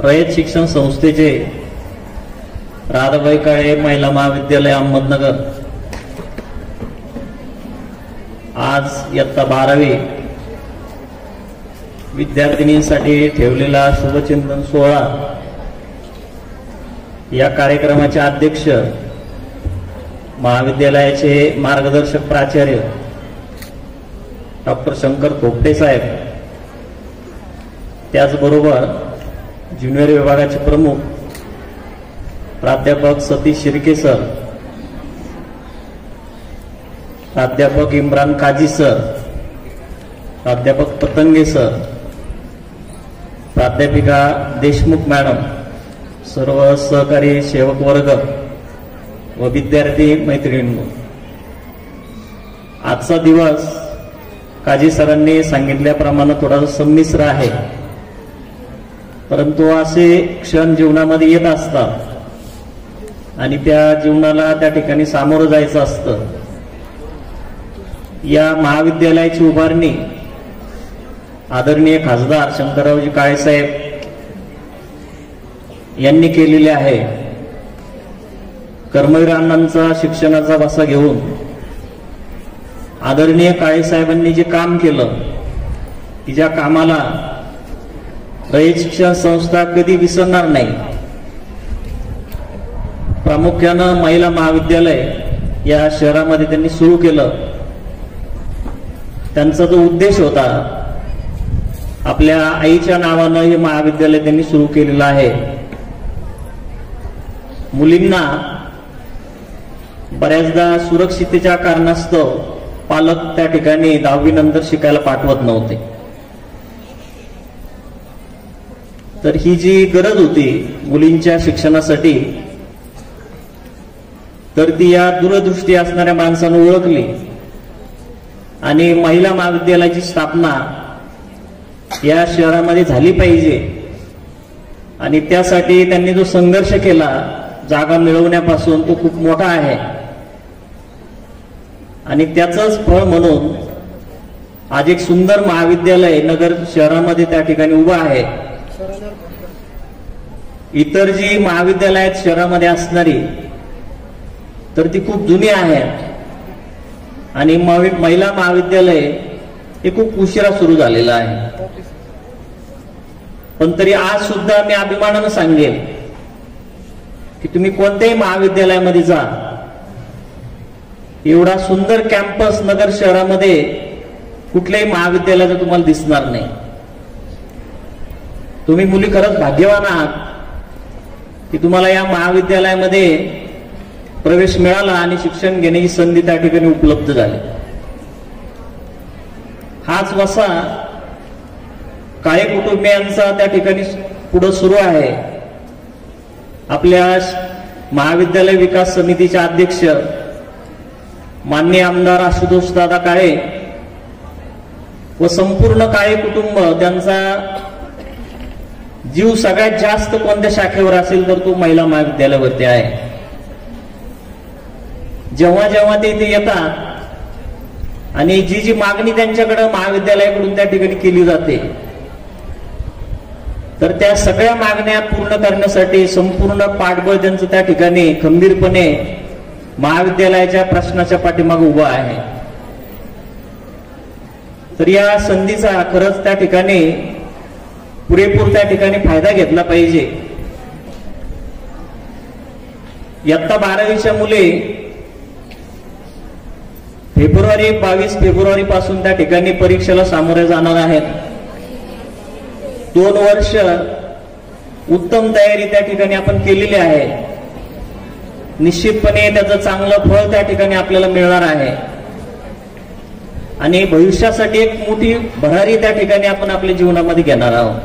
रयत शिक्षण संस्थेचे राधाबाई काळे महिला महाविद्यालय अहमदनगर आज इयत्ता 12वी विद्यार्थिनींसाठी ठेवलेला शुभचिंतन सोहळा या कार्यक्रमाचे अध्यक्ष महाविद्यालयाचे मार्गदर्शक प्राचार्य डॉक्टर शंकर खोपटे साहेब, त्याचबरोबर ज्युनियर विभागाचे प्रमुख प्राध्यापक सतीश शिर्के सर, प्राध्यापक इम्रान काजी सर, प्राध्यापक पतंगे सर, प्राध्यापिका देशमुख मॅडम, सर्व सहकारी सेवक वर्ग व विद्यार्थी मैत्रिणींनो, आजचा दिवस काजी सरांनी सांगितल्याप्रमाणे थोडासा संमिश्र आहे, परंतु असे क्षण जीवनामध्ये येत असतात आणि त्या जीवनाला त्या ठिकाणी सामोरं जायचं असतं. या महाविद्यालयाची उभारणी आदरणीय खासदार शंकररावजी काळेसाहेब यांनी केलेली आहे. कर्मवीर अण्णांचा शिक्षणाचा वासा घेऊन आदरणीय काळेसाहेबांनी जे काम केलं, की ज्या कामाला रयत शिक्षण संस्था कधी विसरणार नाही. प्रामुख्यानं महिला महाविद्यालय या शहरामध्ये त्यांनी सुरू केलं. त्यांचा जो उद्देश होता, आपल्या आईच्या नावानं हे महाविद्यालय त्यांनी सुरू केलेलं आहे. मुलींना बऱ्याचदा सुरक्षिततेच्या कारणास्तव पालक त्या ठिकाणी 10वी नंतर शिकायला पाठवत नव्हते. तर ही जी गरज होती मुलींच्या शिक्षणासाठी, तर ती या दूरदृष्टी असणाऱ्या माणसानं ओळखली आणि महिला महाविद्यालयाची स्थापना या शहरामध्ये झाली पाहिजे. आणि त्यासाठी त्यांनी जो संघर्ष केला जागा मिळवण्यापासून, तो खूप मोठा आहे. आणि त्याचंच फळ म्हणून आज एक सुंदर महाविद्यालय नगर शहरामध्ये त्या ठिकाणी उभं आहे. इतर जी महाविद्यालय आहेत शहरामध्ये असणारी, तर ती खूप जुनी आहेत आणि महिला महाविद्यालय हे खूप उशिरा सुरू झालेलं आहे. पण तरी आज सुद्धा मी अभिमानानं सांगेल की तुम्ही कोणत्याही महाविद्यालयामध्ये जा, एवढा सुंदर कॅम्पस नगर शहरामध्ये कुठल्याही महाविद्यालयाचं तुम्हाला दिसणार नाही. तुम्ही मुली खरंच भाग्यवान आहात की तुम्हाला या महाविद्यालयामध्ये प्रवेश मिळाला आणि शिक्षण घेण्याची संधी त्या ठिकाणी उपलब्ध झाली. हाच वसा काळे कुटुंबियांचा त्या ठिकाणी पुढे सुरू आहे. आपल्या महाविद्यालय विकास समितीचे अध्यक्ष माननीय आमदार आशुतोष दादा काळे व संपूर्ण काळे कुटुंब, त्यांचा जीव सगळ्यात जास्त कोणत्या शाखेवर असेल तर तो महिला महाविद्यालयावरती आहे. जेव्हा जेव्हा ते इथे येतात आणि जी जी मागणी त्यांच्याकडे महाविद्यालयाकडून त्या ठिकाणी केली जाते, तर त्या सगळ्या मागण्या पूर्ण करण्यासाठी संपूर्ण पाठबळ त्यांचं त्या ठिकाणी खंबीरपणे महाविद्यालयाच्या प्रश्नाच्या पाठीमागे उभा आहे. तर या संधीचा खरंच त्या ठिकाणी पुरेपूर त्या ठिकाणी फायदा घेतला पाहिजे. इयत्ता 12वीच्या मुले 22 फेब्रुवारी पासून त्या ठिकाणी परीक्षेला सामोरे जाणार आहेत. 2 वर्ष उत्तम तयारी त्या ठिकाणी आपण केलेली आहे. निश्चितपणे त्याचं चांगलं फळ त्या ठिकाणी आपल्याला मिळणार आहे आणि भविष्यासाठी एक मोठी भरारी त्या ठिकाणी आपण आपल्या जीवनामध्ये घेणार आहोत.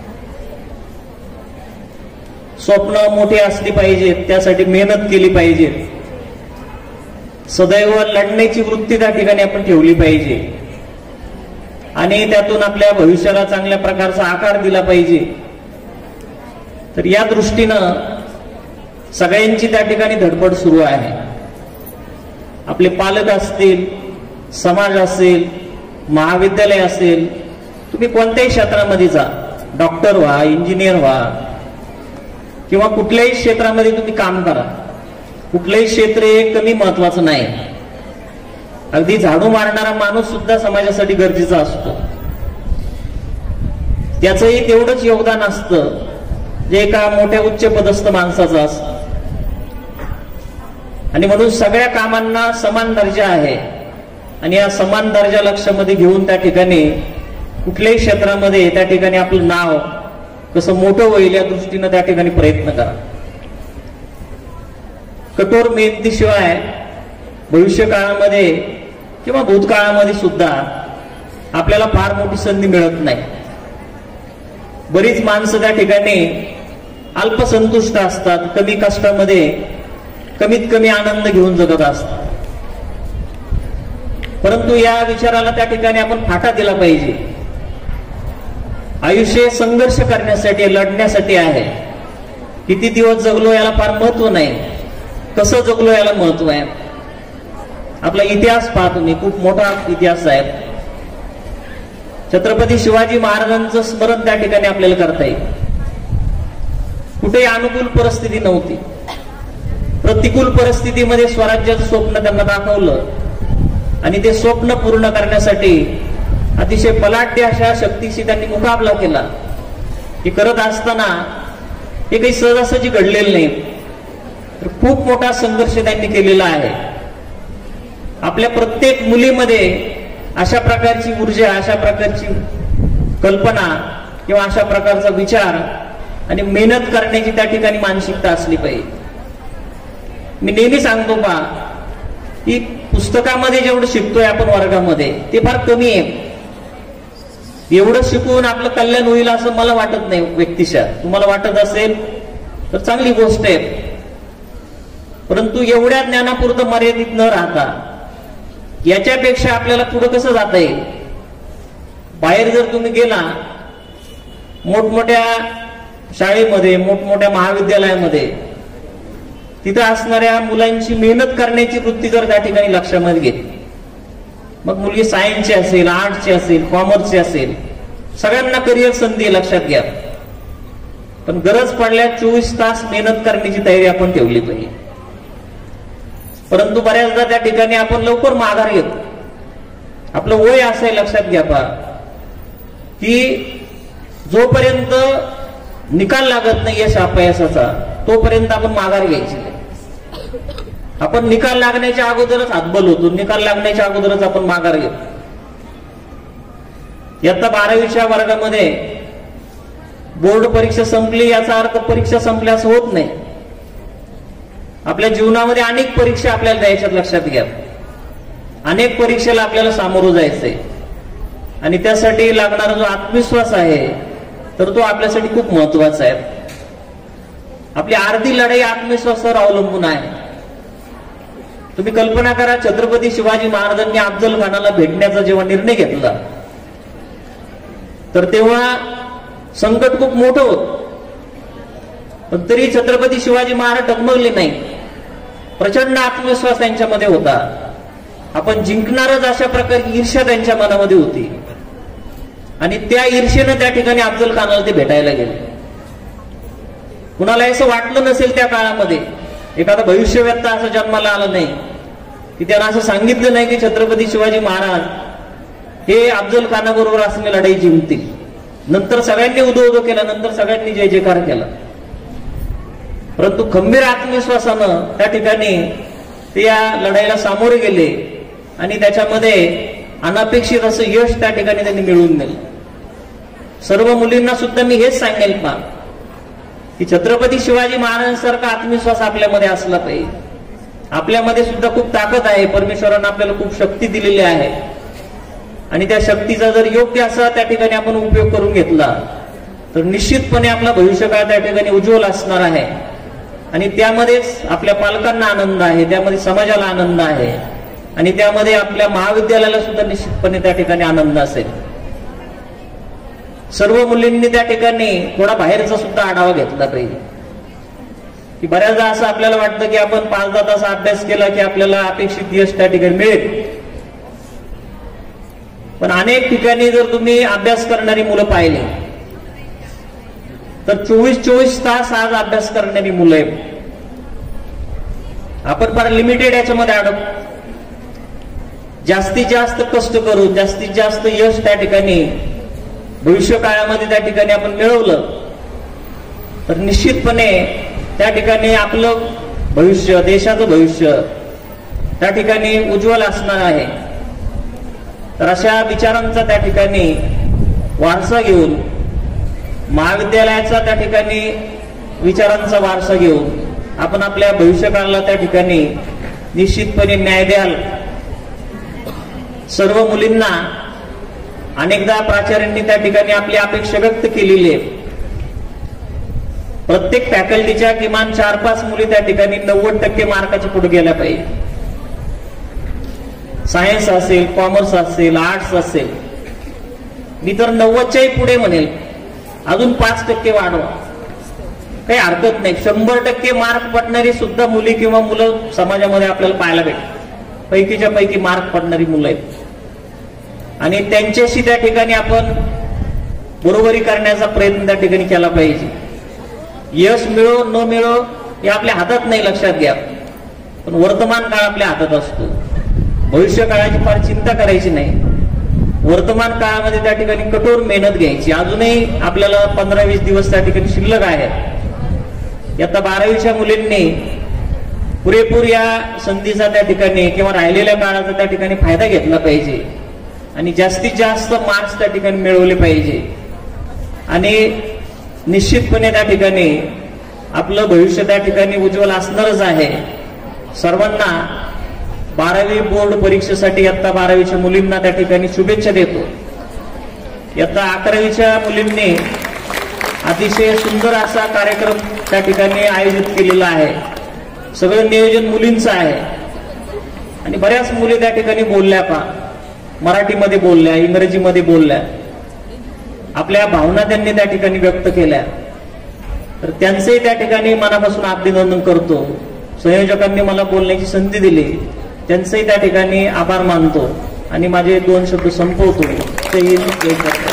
स्वप्न मोठी असली पाहिजेत, त्यासाठी मेहनत केली पाहिजे, सदैव लढण्याची वृत्ती त्या ठिकाणी आपण ठेवली पाहिजे आणि त्यातून आपल्या भविष्याला चांगल्या प्रकारचा आकार दिला पाहिजे. तर या दृष्टीनं सगळ्यांची त्या ठिकाणी धडपड सुरू आहे. आपले पालक असतील, समाज असेल, महाविद्यालय असेल, तुम्ही कोणत्याही क्षेत्रामध्ये जा, डॉक्टर व्हा, इंजिनियर व्हा, किंवा कुठल्याही क्षेत्रामध्ये तुम्ही काम करा, कुठलंही क्षेत्र हे कमी महत्वाचं नाही. अगदी झाडू मारणारा माणूस सुद्धा समाजासाठी गरजेचा असतो. त्याचंही तेवढंच योगदान असतं जे एका मोठ्या उच्च पदस्थ माणसाचं असतं. आणि म्हणून सगळ्या कामांना समान दर्जा आहे. आणि या समान दर्जा लक्षामध्ये घेऊन त्या ठिकाणी कुठल्याही क्षेत्रामध्ये त्या ठिकाणी आपलं नाव कसं मोठं होईल या दृष्टीनं त्या ठिकाणी प्रयत्न करा. कठोर मेहनतीशिवाय भविष्य काळामध्ये किंवा भूतकाळामध्ये सुद्धा आपल्याला फार मोठी संधी मिळत नाही. बरीच माणसं त्या ठिकाणी अल्पसंतुष्ट असतात, कमी कष्टामध्ये कमीत कमी आनंद घेऊन जगत असतात. परंतु या विचाराला त्या ठिकाणी आपण फाटा दिला पाहिजे. आयुष्य संघर्ष करण्यासाठी, लढण्यासाठी आहे. किती दिवस जगलो याला फार महत्व नाही, कसं जगलो याला महत्व आहे. आपला इतिहास पहा तुम्ही, खूप मोठा इतिहास आहे. छत्रपती शिवाजी महाराजांचं स्मरण त्या ठिकाणी आपल्याला करता येईल. कुठेही अनुकूल परिस्थिती नव्हती. प्रतिकूल परिस्थितीमध्ये स्वराज्याचं स्वप्न त्यांना दाखवलं आणि ते स्वप्न पूर्ण करण्यासाठी अतिशय बलाढ्य अशा शक्तीशी त्यांनी मुकाबला केला. हे करत असताना हे काही सहजासहजी घडलेलं नाही, तर खूप मोठा संघर्ष त्यांनी केलेला आहे. आपल्या प्रत्येक मुलीमध्ये अशा प्रकारची ऊर्जा, अशा प्रकारची कल्पना किंवा अशा प्रकारचा विचार आणि मेहनत करण्याची त्या ठिकाणी मानसिकता असली पाहिजे. मी नेहमी सांगतो पहा की पुस्तकामध्ये जेवढं शिकतोय आपण वर्गामध्ये ते फार कमी आहे. एवढं शिकून आपलं कल्याण होईल असं मला वाटत नाही व्यक्तिशः. तुम्हाला वाटत असेल तर चांगली गोष्ट आहे, परंतु एवढ्या ज्ञानापुरतं मर्यादित न राहता याच्यापेक्षा आपल्याला पुढे कसं जाता येईल. बाहेर जर तुम्ही गेला, मोठमोठ्या शाळेमध्ये, मोठमोठ्या महाविद्यालयामध्ये, तिथं असणाऱ्या मुलांची मेहनत करण्याची वृत्ती जर त्या ठिकाणी लक्षामध्ये घेतली, मग मुलगी सायन्सची असेल, आर्ट्सची असेल, कॉमर्सची असेल, सगळ्यांना करिअर संधी लक्षात घ्या. पण गरज पडल्या 24 तास मेहनत करण्याची तयारी आपण ठेवली पाहिजे. परंतु बऱ्याचदा त्या ठिकाणी आपण लवकर माघार घेतो. आपलं वय असं आहे, लक्षात घ्या पहा की जोपर्यंत निकाल लागत नाही यश अपयशाचा तोपर्यंत आपण माघार घ्यायची नाही. आपण निकाल लागण्याच्या अगोदरच हातबल होतो, निकाल लागण्याच्या अगोदरच आपण माघार घेतो. इयत्ता 12वीच्या वर्गामध्ये बोर्ड परीक्षा संपली याचा अर्थ परीक्षा संपल्या असं होत नाही. आपल्या जीवनामध्ये अनेक परीक्षा आपल्याला द्यायच्यात, लक्षात घ्या. अनेक परीक्षेला आपल्याला सामोरं जायचंय आणि त्यासाठी लागणारा जो आत्मविश्वास आहे तर तो आपल्यासाठी खूप महत्वाचा आहे. आपली अर्धी लढाई आत्मविश्वासावर अवलंबून आहे. तुम्ही कल्पना करा, छत्रपती शिवाजी महाराजांनी अफजल खानाला भेटण्याचा जेव्हा निर्णय घेतला तर तेव्हा संकट खूप मोठं होतं, पण तरी छत्रपती शिवाजी महाराज डगमगले नाही. प्रचंड आत्मविश्वास त्यांच्यामध्ये होता. आपण जिंकणारच अशा प्रकारची ईर्ष्या त्यांच्या मनामध्ये होती आणि त्या ईर्ष्येनं त्या ठिकाणी अफजल खानाला ते भेटायला गेले. कुणाला असं वाटलं नसेल त्या काळामध्ये, एखादा भविष्यवेत्ता असं जन्माला आलं नाही की त्यानं असं सांगितलं नाही की छत्रपती शिवाजी महाराज हे अफजल खानाबरोबर असलेली लढाई जिंकतील. नंतर सगळ्यांनी उदो केला, नंतर सगळ्यांनी जय जयकार केला. परंतु खंबीर आत्मविश्वासानं त्या ठिकाणी ते या लढाईला सामोरे गेले आणि त्याच्यामध्ये अनपेक्षित असं यश त्या ठिकाणी त्यांनी मिळवून दिलं. सर्व मुलींना सुद्धा मी हेच सांगेल पहा की छत्रपती शिवाजी महाराजांसारखा आत्मविश्वास आपल्यामध्ये असला पाहिजे. आपल्यामध्ये सुद्धा खूप ताकद आहे. परमेश्वरानं आपल्याला खूप शक्ती दिलेली आहे आणि त्या शक्तीचा जर योग्य असा त्या ठिकाणी आपण उपयोग करून घेतला तर निश्चितपणे आपला भविष्यकाळ त्या ठिकाणी उज्ज्वल असणार आहे. आणि त्यामध्येच आपल्या पालकांना आनंद आहे, त्यामध्ये समाजाला आनंद आहे आणि त्यामध्ये आपल्या महाविद्यालयाला सुद्धा निश्चितपणे त्या ठिकाणी आनंद असेल. सर्व मुलींनी त्या ठिकाणी थोडा बाहेरचा सुद्धा आढावा घेतला पाहिजे. की बऱ्याचदा असं आपल्याला वाटतं की आपण 5-10 तास अभ्यास केला की आपल्याला अपेक्षित यश त्या ठिकाणी मिळेल, पण अनेक ठिकाणी जर तुम्ही अभ्यास करणारी मुलं पाहिले तर 24 तास आज अभ्यास करणारी मुलं आहेत. आपण फार लिमिटेड याच्यामध्ये अडकतो. जास्तीत जास्त कष्ट करून जास्तीत जास्त यश त्या ठिकाणी भविष्य काळामध्ये त्या ठिकाणी आपण मिळवलं तर निश्चितपणे त्या ठिकाणी आपलं भविष्य, देशाचं भविष्य त्या ठिकाणी उज्ज्वल असणार आहे. तर अशा विचारांचा त्या ठिकाणी वारसा घेऊन, महाविद्यालयाचा त्या ठिकाणी विचारांचा वारसा घेऊन आपण आपल्या भविष्यकाळाला त्या ठिकाणी निश्चितपणे न्याय द्याल. सर्व मुलींना अनेकदा प्राचार्यांनी त्या ठिकाणी आपली अपेक्षा व्यक्त केलेली आहे. प्रत्येक फॅकल्टीच्या किमान 4-5 मुली त्या ठिकाणी 90% मार्काच्या पुढे गेल्या पाहिजे. सायन्स असेल, कॉमर्स असेल, आर्ट्स असेल. मी तर 90च्याही पुढे म्हणेल, अजून 5% वाढवा, काही हरकत नाही. 100% मार्क पडणारी सुद्धा मुली किंवा मुलं समाजामध्ये आपल्याला पाहायला भेटतात. पैकीच्या पैकी मार्क पडणारी मुलं आहेत आणि त्यांच्याशी त्या ठिकाणी आपण बरोबरी करण्याचा प्रयत्न त्या ठिकाणी केला पाहिजे. यश मिळो न मिळो हे आपल्या हातात नाही, लक्षात घ्या. पण वर्तमान काळ आपल्या हातात असतो. भविष्य काळाची फार चिंता करायची नाही. वर्तमान काळामध्ये त्या ठिकाणी कठोर मेहनत घ्यायची. अजूनही आपल्याला 15-20 दिवस त्या ठिकाणी शिल्लक आहेत. आता 12वीच्या मुलींनी पुरेपूर या संधीचा त्या ठिकाणी किंवा राहिलेल्या काळाचा त्या ठिकाणी फायदा घेतला पाहिजे आणि जास्तीत जास्त मार्क्स त्या ठिकाणी मिळवले पाहिजे. आणि निश्चितपणे त्या ठिकाणी आपलं भविष्य त्या ठिकाणी उज्ज्वल असणारच आहे. सर्वांना 12वी बोर्ड परीक्षेसाठी इयत्ता 12वीच्या मुलींना त्या ठिकाणी शुभेच्छा देतो. इयत्ता 11वीच्या मुलींनी अतिशय सुंदर असा कार्यक्रम त्या ठिकाणी आयोजित केलेला आहे. सगळं नियोजन मुलींचं आहे आणि बऱ्याच मुली त्या ठिकाणी बोलल्या, मराठीमध्ये बोलल्या, इंग्रजीमध्ये बोलल्या, आपल्या भावना त्यांनी त्या ठिकाणी व्यक्त केल्या. तर त्यांचंही त्या ठिकाणी मनापासून अभिनंदन करतो. संयोजकांनी मला बोलण्याची संधी दिली, त्यांचंही त्या ठिकाणी आभार मानतो आणि माझे 2 शब्द संपवतो. जय हिंद, जय भारत.